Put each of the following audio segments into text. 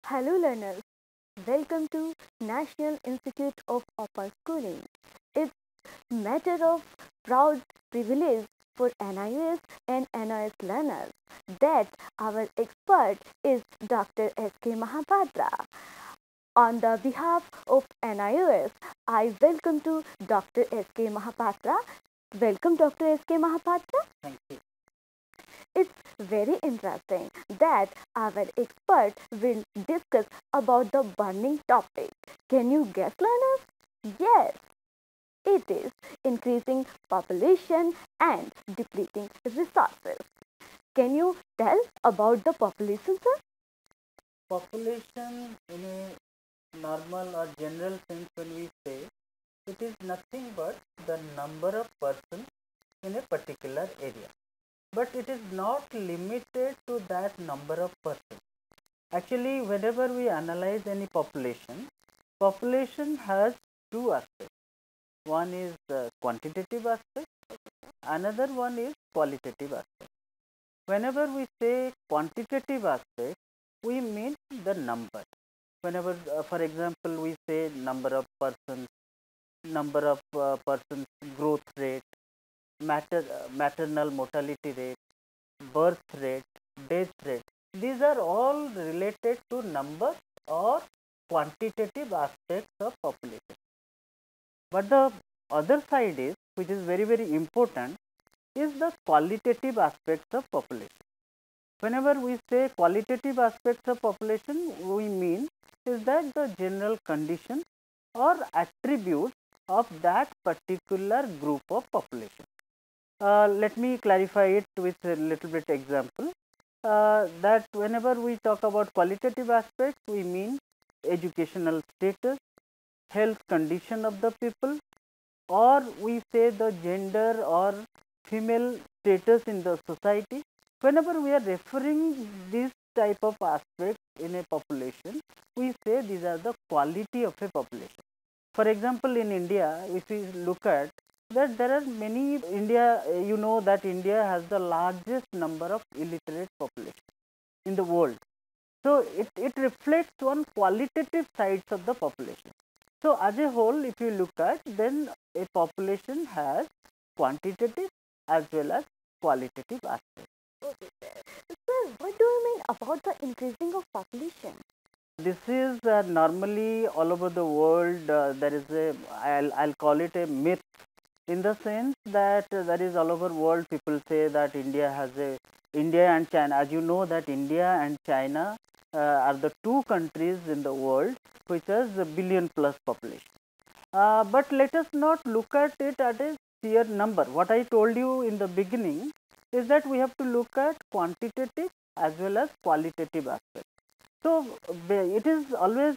Hello learners, welcome to National Institute of Upper Schooling. It's matter of proud privilege for NIOS and NIS learners that our expert is Dr. S.K. Mahapatra. On the behalf of NIOS, I welcome to Dr. S.K. Mahapatra. Welcome Dr. S.K. Mahapatra. Thank you. It's very interesting that our expert will discuss about the burning topic. Can you guess, learners? Yes, it is increasing population and depleting resources. Can you tell about the population, sir? Population in a normal or general sense, when we say, it is nothing but the number of persons in a particular area. But it is not limited to that number of persons. Actually, whenever we analyze any population, population has two aspects. One is the quantitative aspect, another one is qualitative aspect. Whenever we say quantitative aspect, we mean the number. Whenever, for example, we say number of persons, number of persons growth rate, maternal mortality rate, birth rate, death rate, these are all related to number or quantitative aspects of population. But the other side is, which is very important, is the qualitative aspects of population. Whenever we say qualitative aspects of population, we mean is that the general condition or attributes of that particular group of population. Let me clarify it with a little bit example. That whenever we talk about qualitative aspects, we mean educational status, health condition of the people, or we say the gender or female status in the society. Whenever we are referring this type of aspects in a population, we say these are the quality of a population. For example, in India, if we look at that, there are many India, you know that India has the largest number of illiterate population in the world. So it reflects on qualitative sides of the population. So as a whole, if you look at, then a population has quantitative as well as qualitative aspects. Okay, sir. Sir, what do you mean about the increasing of population? This is normally all over the world. There is a I'll call it a myth, in the sense that there is all over world. People say that India and China. As you know that India and China are the two countries in the world which has a billion plus population. But let us not look at it at a sheer number. What I told you in the beginning is that we have to look at quantitative as well as qualitative aspects. So it is always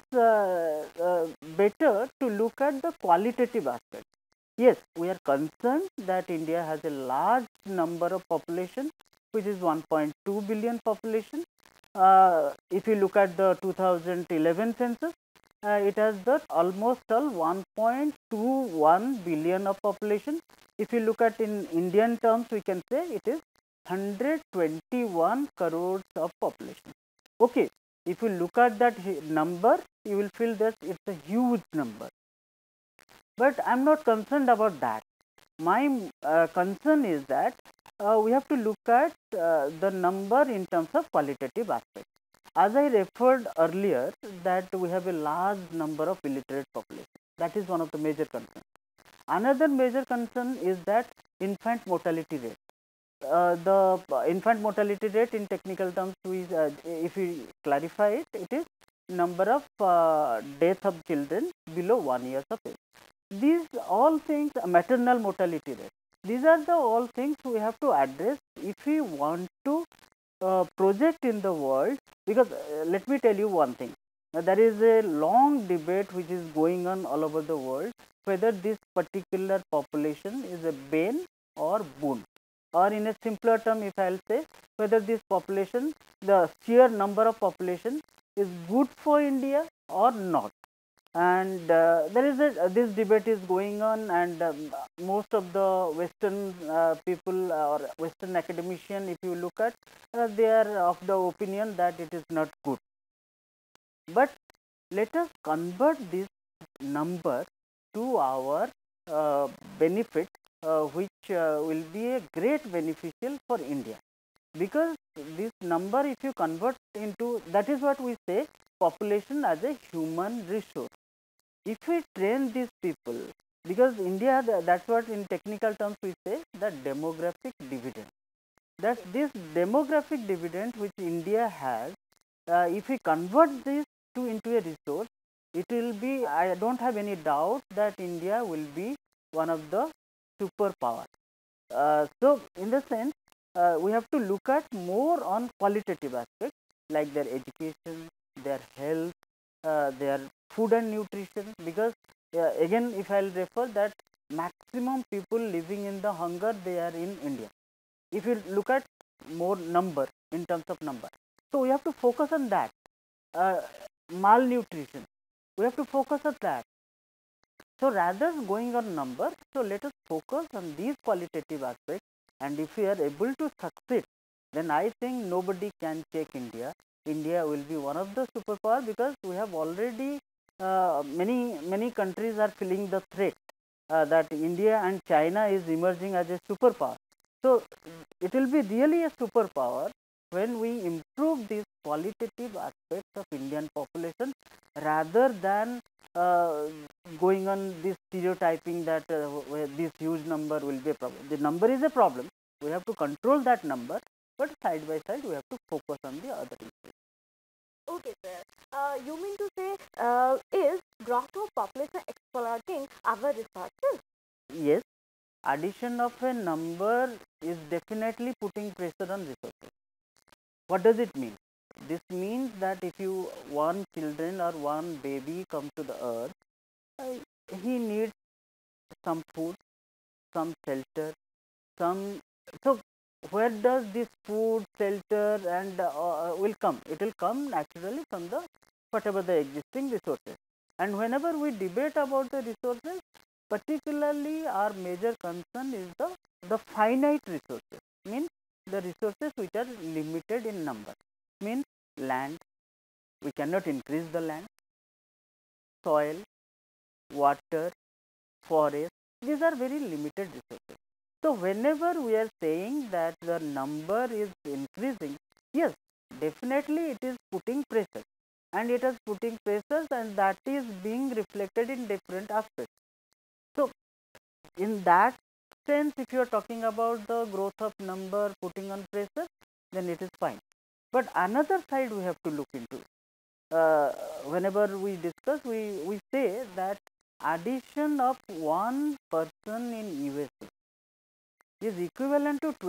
better to look at the qualitative aspect. Yes, we are concerned that India has a large number of population, which is 1.2 billion population. If you look at the 2011 census, it has the almost 1.21 billion of population. If you look at in Indian terms, we can say it is 121 crores of population. Okay, if you look at that number, you will feel that it's a huge number. But I am not concerned about that. My concern is that we have to look at the number in terms of qualitative aspect. As I referred earlier, that we have a large number of illiterate population. That is one of the major concerns. Another major concern is that infant mortality rate. The infant mortality rate in technical terms, if we clarify it, it is number of death of children below 1 year of age. These all things, maternal mortality rate, these are the all things we have to address if we want to project in the world. Because let me tell you one thing, there is a long debate which is going on all over the world, whether this particular population is a bane or boon, or in a simpler term, if I will say, whether this population, the sheer number of population is good for India or not. And there is this debate is going on, and most of the Western people or Western academician, if you look at, they are of the opinion that it is not good. but let us convert this number to our uh, benefit, which will be a great beneficial for India, because this number, if you convert into, that is what we say, population as a human resource. If we train these people, because India, that's what in technical terms we say, the demographic dividend. That this demographic dividend which India has, if we convert this to into a resource, it will be, I don't have any doubt that India will be one of the superpower. So in the sense, we have to look at more on qualitative aspects like their education, their health, their food and nutrition, because again, if I will refer that maximum people living in the hunger, they are in India. If you look at more number in terms of number, so we have to focus on that. uh, Malnutrition, we have to focus on that. So rather going on number, so let us focus on these qualitative aspects, and if we are able to succeed, then I think nobody can check India. India will be one of the superpower, because we have already many countries are feeling the threat that India and China is emerging as a superpower. So it will be really a superpower when we improve these qualitative aspects of Indian population, rather than uh, going on this stereotyping that this huge number will be a problem. The number is a problem. We have to control that number, but side by side we have to focus on the other issues. Okay, sir. You mean to say, is growth of population exploiting our resources? Yes, addition of a number is definitely putting pressure on resources. What does it mean? This means that if you one children or one baby come to the earth, uh, he needs some food, some shelter, some. So where does this food, shelter, and will come? It will come naturally from the whatever the existing resources. And whenever we debate about the resources, particularly our major concern is the finite resources. Means the resources which are limited in number. Means land, we cannot increase the land, soil, water, forest. These are very limited resources. So whenever we are saying that the number is increasing, yes, definitely it is putting pressure, and it is putting pressures, and that is being reflected in different aspects. So in that sense, if you are talking about the growth of number putting on pressure, then it is fine. But another side we have to look into. Whenever we discuss, we say that addition of one person in USA is equivalent to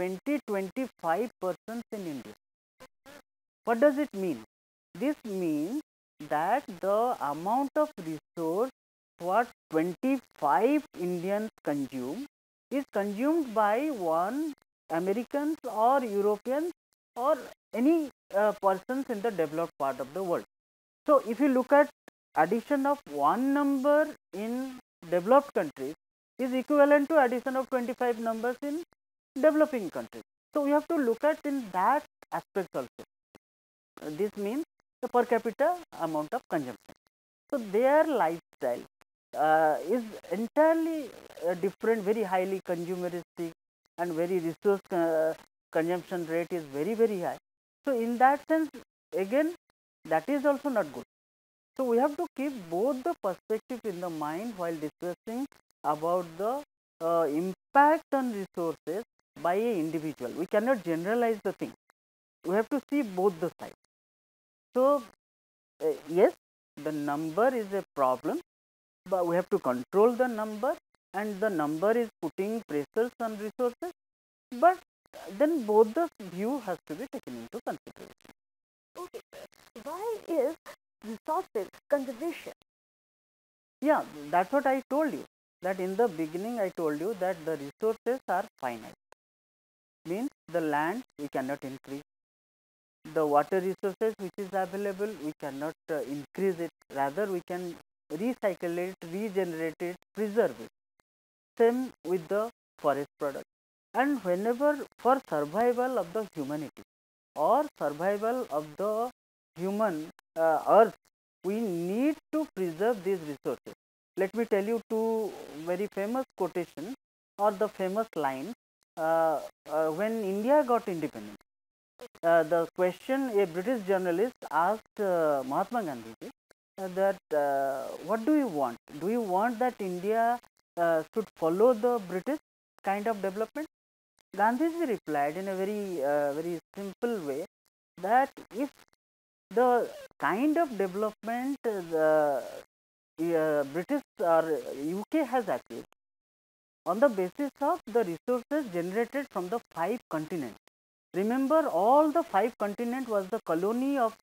20-25% in India. What does it mean? This means that the amount of resource what 25 Indians consume is consumed by one Americans or Europeans or any persons in the developed part of the world. So if you look at addition of one number in developed countries is equivalent to addition of 25 numbers in developing countries. So we have to look at in that aspect also. This means the per capita amount of consumption. So their lifestyle is entirely different, very highly consumeristic, and very resource consumption rate is very high. So in that sense, again, that is also not good. So we have to keep both the perspectives in the mind while discussing about the impact on resources by a individual. We cannot generalize the thing. We have to see both the sides. So yes, the number is a problem, but we have to control the number, and the number is putting pressures on resources, but then both the view has to be taken into consideration. Okay, sir. Why is resources conservation? Yeah, that's what I told you, that in the beginning I told you that the resources are finite. Means the land we cannot increase, the water resources which is available we cannot increase it, rather we can recycle it, regenerate it, preserve it. Same with the forest product. And whenever for survival of the humanity or survival of the human earth, we need to preserve these resources. Let me tell you two very famous quotation or the famous line. When India got independence, the question a British journalist asked Mahatma Gandhi that what do you want? Do you want that India should follow the British kind of development? Gandhiji replied in a very simple way that if the kind of development the British or UK has achieved on the basis of the resources generated from the 5 continents. Remember, all the 5 continents was the colony of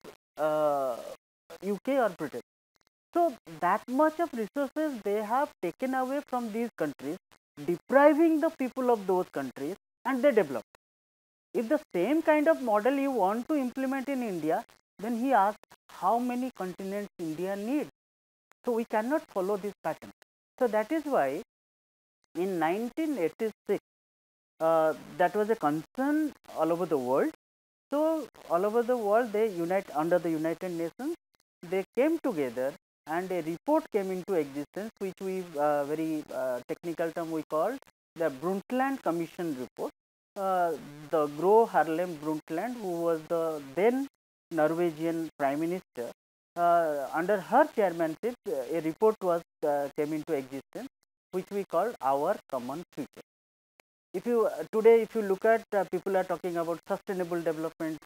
UK or Britain. So that much of resources they have taken away from these countries, depriving the people of those countries, and they developed. If the same kind of model you want to implement in India, then he asked how many continents India needs. So we cannot follow this pattern. So that is why in 1986, that was a concern all over the world. So all over the world they unite under the United Nations. They came together and a report came into existence, which we very technical term we call the Brundtland Commission report. The Gro Harlem Brundtland, who was the then Norwegian Prime Minister, under her chairmanship, a report was came into existence, which we call Our Common Future. If you today, if you look at people are talking about sustainable development,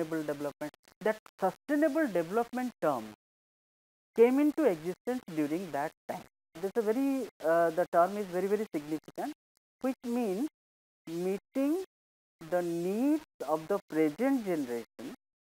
that sustainable development term came into existence during that time. This is a very the term is very significant, which means meeting the needs of the present generation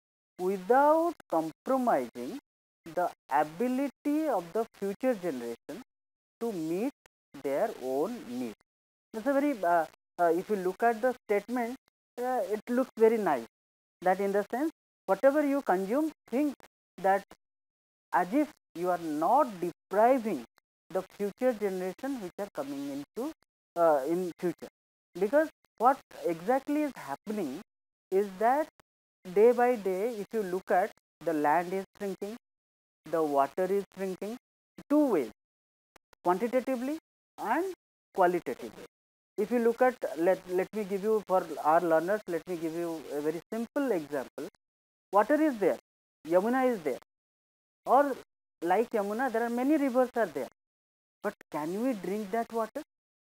without compromising the ability of the future generation to meet their own needs. That's a very if you look at the statement, it looks very nice. That in the sense, whatever you consume, think that as if you are not depriving the future generation which are coming into in future. Because what exactly is happening is that day by day, if you look at, the land is shrinking, the water is shrinking, two ways, quantitatively and qualitatively. If you look at, let me give you, for our learners, let me give you a very simple example. Water is there, Yamuna is there, or like Yamuna, there are many rivers are there. But can we drink that water?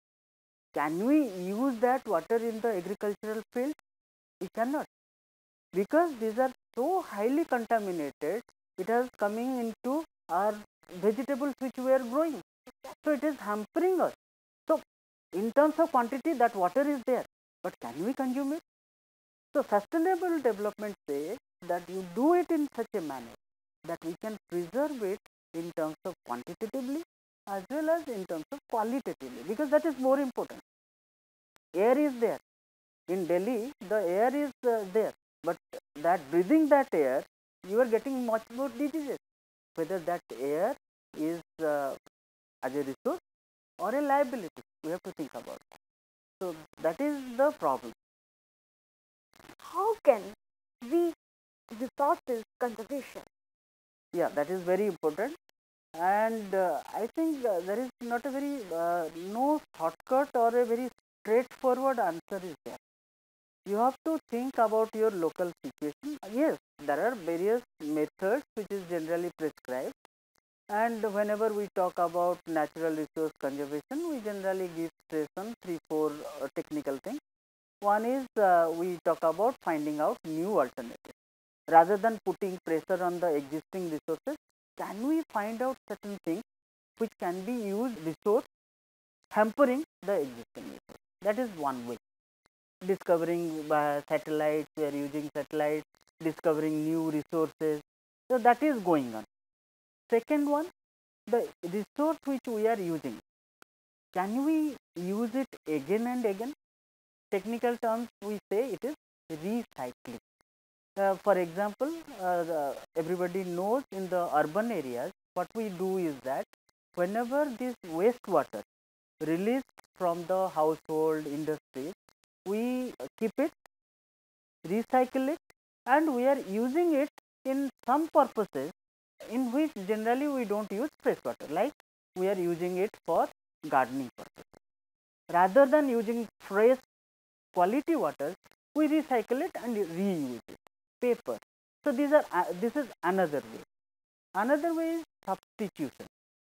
Can we use that water in the agricultural field? We cannot, because these are so highly contaminated. It is coming into our vegetables which we are growing. So it is hampering us. So in terms of quantity, that water is there, but can we consume it? So sustainable development says that you do it in such a manner that we can preserve it in terms of quantitatively as well as in terms of qualitatively, because that is more important. Air is there. In Delhi, the air is there, but that breathing that air, you are getting much more diseases. Whether that air is as a resource or a liability, we have to think about that. So that is the problem. How can we resources conservation? Yeah, that is very important, and I think there is not a very no shortcut or a very straightforward answer is there. You have to think about your local situation. Yes, there are various methods which is generally prescribed, and whenever we talk about natural resource conservation, we generally give stress on 3-4 technical things. One is we talk about finding out new alternatives. Rather than putting pressure on the existing resources, can we find out certain things which can be used resource hampering the existing resource? That is one way. Discovering satellites, we are using satellites, discovering new resources. So that is going on. Second one, the resource which we are using, can we use it again and again? Technical terms we say it is recycling. For example, everybody knows in the urban areas, what we do is that whenever this wastewater released from the household industries, we keep it, recycle it, and we are using it in some purposes in which generally we don't use fresh water, like we are using it for gardening purposes. Rather than using fresh quality water, we recycle it and reuse it. Paper. So this is another way. Another way is substitution.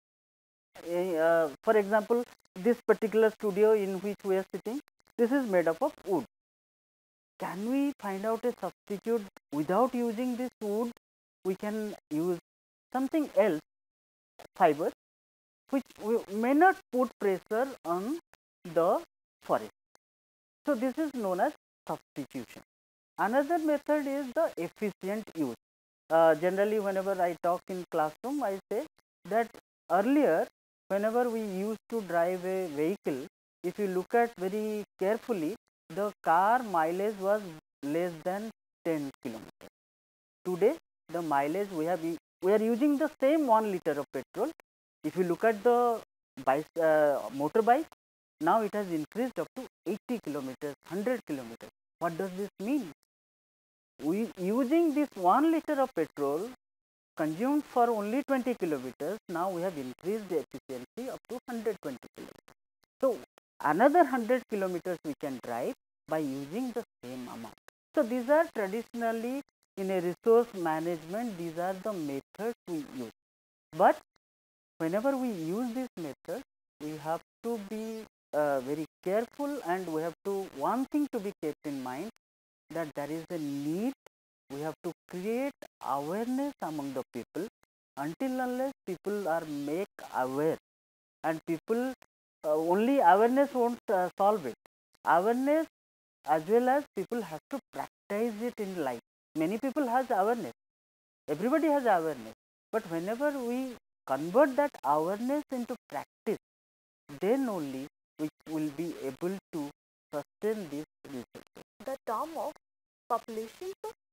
For example, this particular studio in which we are sitting, this is made up of wood. Can we find out a substitute without using this wood? We can use something else, fiber, which may not put pressure on the forest. So this is known as substitution. Another method is the efficient use. Generally, whenever I talk in classroom, I say that earlier, whenever we used to drive a vehicle, if you look at very carefully, the car mileage was less than 10 kilometers. Today, the mileage we are using the same 1 liter of petrol. If you look at the motorbike, now it has increased up to 80 kilometers, 100 kilometers. What does this mean? We using this 1 liter of petrol consumed for only 20 kilometers, now we have increased the efficiency up to 120 kilometers. So another 100 kilometers we can drive by using the same amount. So these are traditionally in a resource management, these are the methods we use. But whenever we use this method, we have to be very careful, and we have to, one thing to be kept in mind, that there is a need, we have to create awareness among the people. Until unless people are made aware, and people only awareness won't solve it. Awareness, as well as people have to practice it in life. Many people has awareness, everybody has awareness, but whenever we convert that awareness into practice, then only we will be able to sustain this resources. The term of population.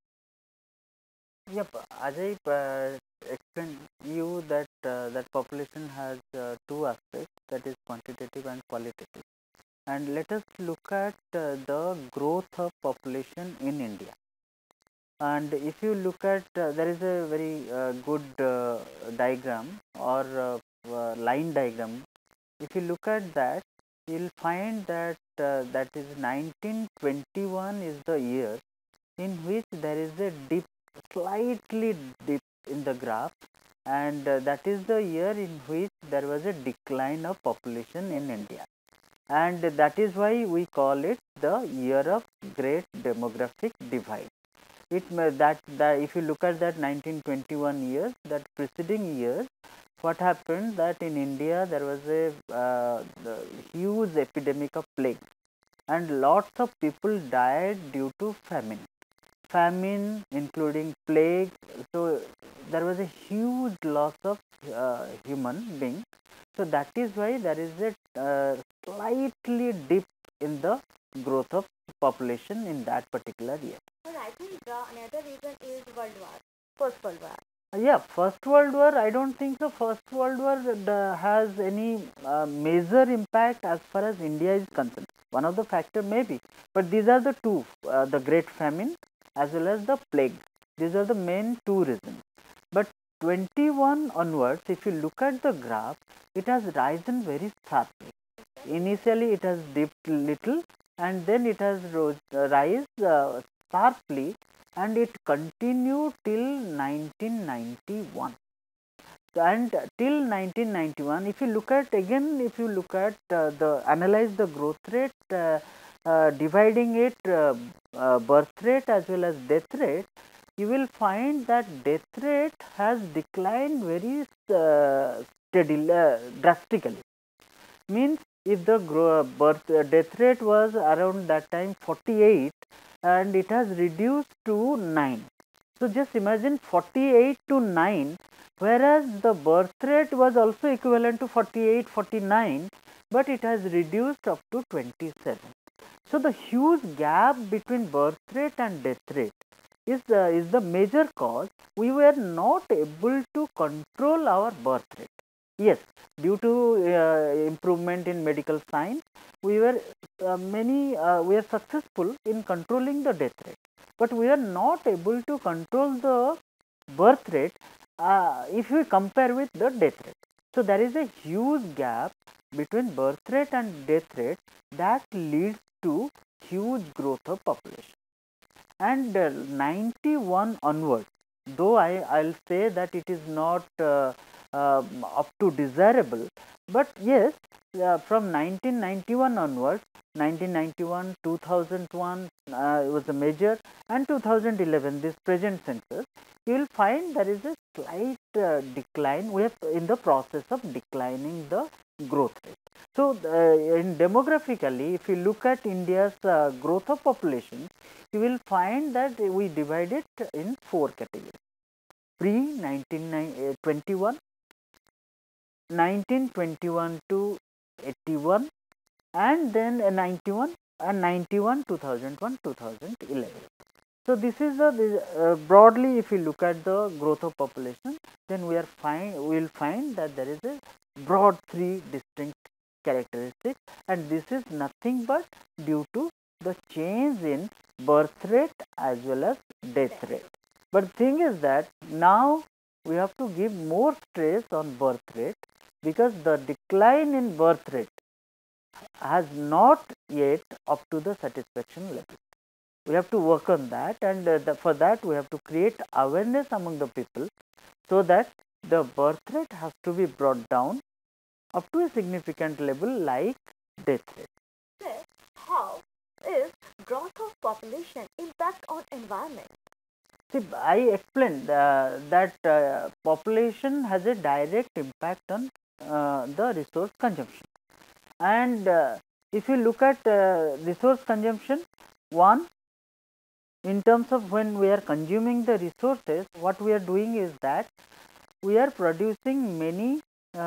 Yep, as I explained you that that population has two aspects, that is quantitative and qualitative. And let us look at the growth of population in India. And if you look at, there is a very good diagram or line diagram. If you look at that, you will find that that is 1921 is the year in which there is a dip, slightly dip in the graph, and that is the year in which there was a decline of population in India, and that is why we call it the year of great demographic divide. It may that if you look at that 1921 years, that preceding years, what happened that in India there was a huge epidemic of plague, and lots of people died due to famine including plague. So there was a huge loss of human being. So that is why there is a slightly dip in the growth of population in that particular year. But I think the another reason is World War, First World War. Yeah, First World War, I don't think so. First World War has any major impact as far as India is concerned. One of the factor maybe, but these are the two, the Great Famine as well as the plague. These are the main two reasons. But 21 onwards, if you look at the graph, it has risen very sharply. Initially, it has dipped little, and then it has rise sharply, and it continued till 1991. And till 1991, if you look at again, if you look at analyze the growth rate, dividing it birth rate as well as death rate, you will find that death rate has declined very steadily, drastically. Means if the death rate was around that time 48, and it has reduced to 9. So just imagine 48 to 9, whereas the birth rate was also equivalent to 48, 49, but it has reduced up to 27. So the huge gap between birth rate and death rate is the major cause. We were not able to control our birth rate. Yes, due to improvement in medical science, we were we are successful in controlling the death rate, but we are not able to control the birth rate, if we compare with the death rate. So there is a huge gap between birth rate and death rate that leads to huge growth of population. And 91 onwards, though I'll say that it is not up to desirable, but yes, from 1991 onwards, 1991, 2001 was a major, and 2011 this present census, you will find there is a slight decline. We are in the process of declining the growth rate. So in demographically, if you look at India's growth of population, you will find that we divide it in 4 categories: pre 1921, 1921 to 81, and then 91, and 91, 2001, 2011. So this is the broadly, if you look at the growth of population, then we will find that there is a broad 3 distinct characteristics, and this is nothing but due to the change in birth rate as well as death rate. But the thing is that now we have to give more stress on birth rate, because the decline in birth rate has not yet up to the satisfaction level. We have to work on that, and for that we have to create awareness among the people, so that the birth rate has to be brought down up to a significant level like death rate. Sir, how is growth of population impact on environment? See, I explained that population has a direct impact on the resource consumption, and if you look at resource consumption, one, in terms of when we are consuming the resources, what we are doing is that we are producing many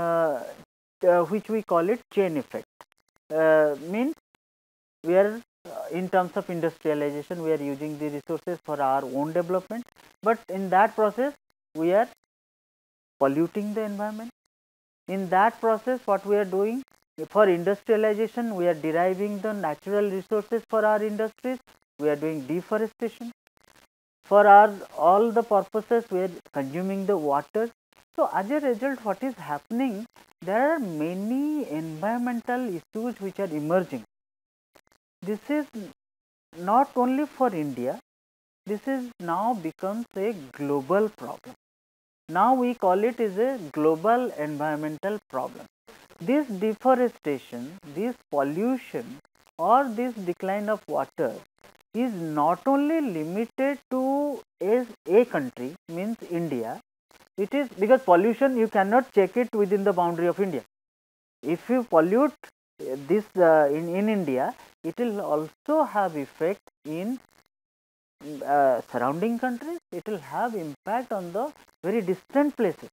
which we call it chain effect. Means we are in terms of industrialization, we are using the resources for our own development, but in that process we are polluting the environment. In that process, what we are doing, for industrialization, we are deriving the natural resources for our industries, we are doing deforestation. For our all the purposes, we are consuming the water. So as a result, what is happening, there are many environmental issues which are emerging. This is not only for India, this is now becomes a global problem. Now we call it is a global environmental problem. This deforestation, this pollution, or this decline of water is not only limited to a country, means India. It is because pollution, you cannot check it within the boundary of India. If you pollute this in India, it will also have effect in surrounding countries. It will have impact on the very distant places.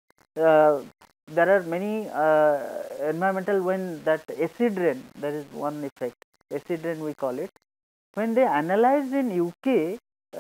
There are many environmental, when that acid rain, there is one effect, acid rain we call it. When they analyzed in UK,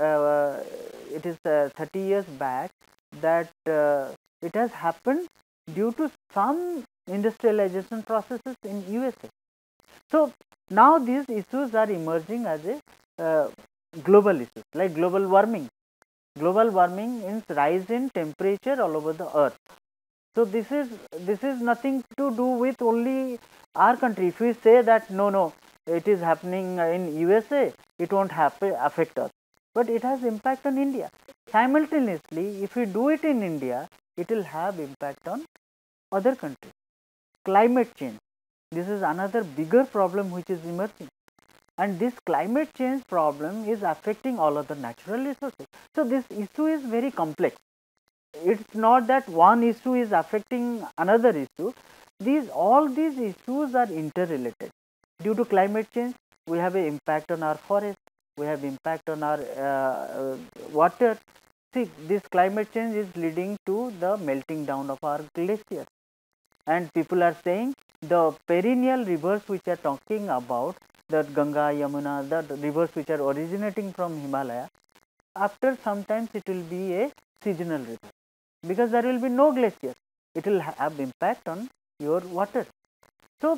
it is 30 years back, that it has happened due to some industrialization processes in USA. So now these issues are emerging as a global issues, like global warming. Global warming means rise in temperature all over the earth. So this is nothing to do with only our country. If we say that no, it is happening in USA, it won't affect us, but it has impact on India. Simultaneously, if we do it in India, it will have impact on other countries. Climate change, this is another bigger problem which is emerging, and this climate change problem is affecting all of the natural resources. So this issue is very complex. It's not that one issue is affecting another issue. All these issues are interrelated. Due to climate change, we have an impact on our forest, we have impact on our water. See, this climate change is leading to the melting down of our glaciers, and people are saying the perennial rivers which are talking about, that Ganga, Yamuna, the rivers which are originating from Himalaya, after sometimes it will be a seasonal river, because there will be no glacier. It will have impact on your water. So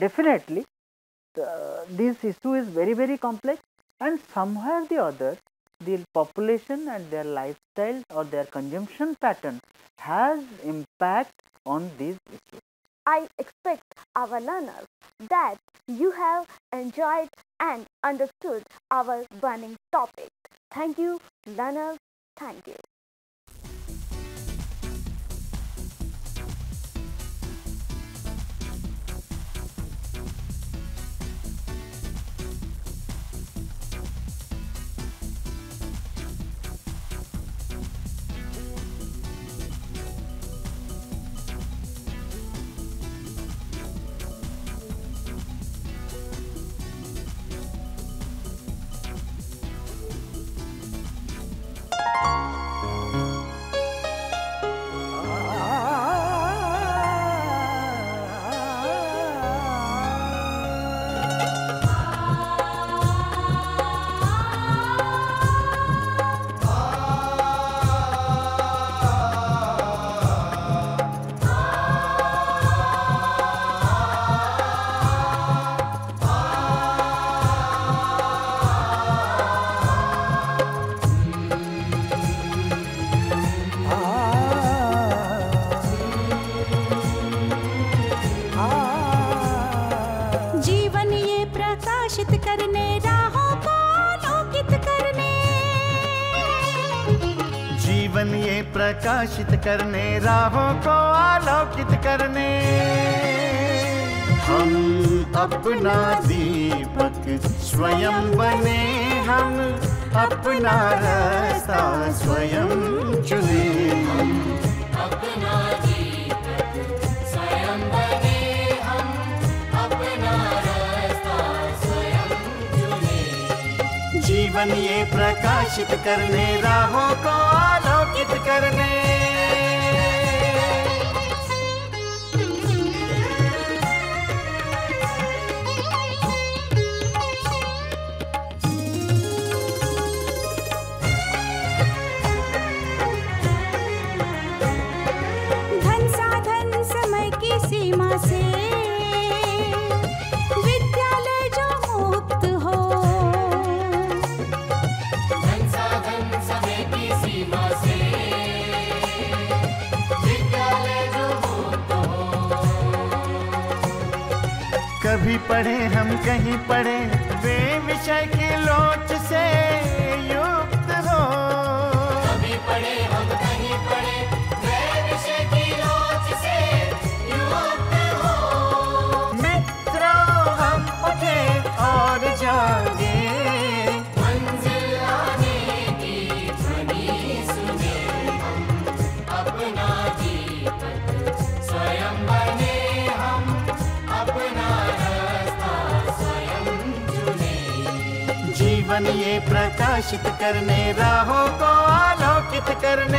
definitely this issue is very complex, and somewhere or the other the population and their lifestyle or their consumption pattern has impact on these issues. I expect our learners that you have enjoyed and understood our burning topic. Thank you, learners. Thank you. जीवन ये प्रकाशित करने राहों को आलोकित करने हम अपना दीपक स्वयं बने, हम अपना रास्ता स्वयं चुने। हम अपना दीपक स्वयं बने, हम अपना रास्ता स्वयं चुने। जीवन ये प्रकाशित करने राहों को आलोकित करने। धन साधन समय की सीमा से विद्यालय जो मुक्त हो, धन साधन समय की सीमा से विद्यालय जो मुक्त हो। कभी पढ़े हम कहीं पढ़े वे विषय की लोच से युक्त हो। कभी पढ़े हम कहीं पढ़े वे विषय की लोच से युक्त हो। मित्रों हम उठे और जागे, मंजिल आने की ध्वनि सुने। हम अपना दीपक स्वयं बने, हम अपना रास्ता स्वयं चुने। जीवन ये प्रकाशित करने राहों को आलोकित करने।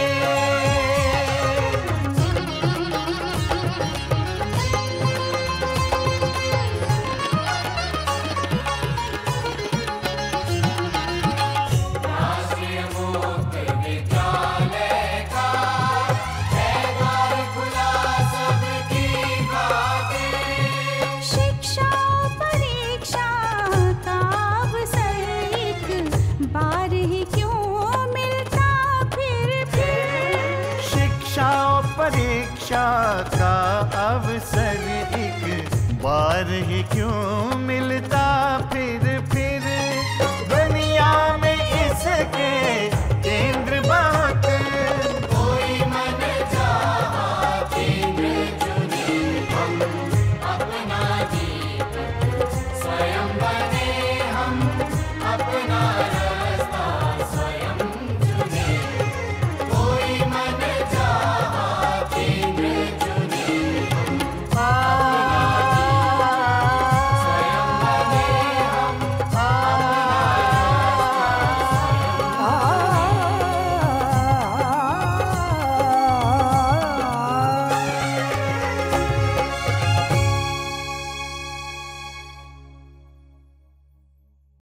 राष्ट्रीय मुक्त विद्यालय का है द्वार खुला सबकी खातिर। शिक्षा परीक्षा का अवसर एक बार ही क्यों मिलता फिर। शिक्षा और परीक्षा का अवसर एक बार ही क्यों मिलता फिर।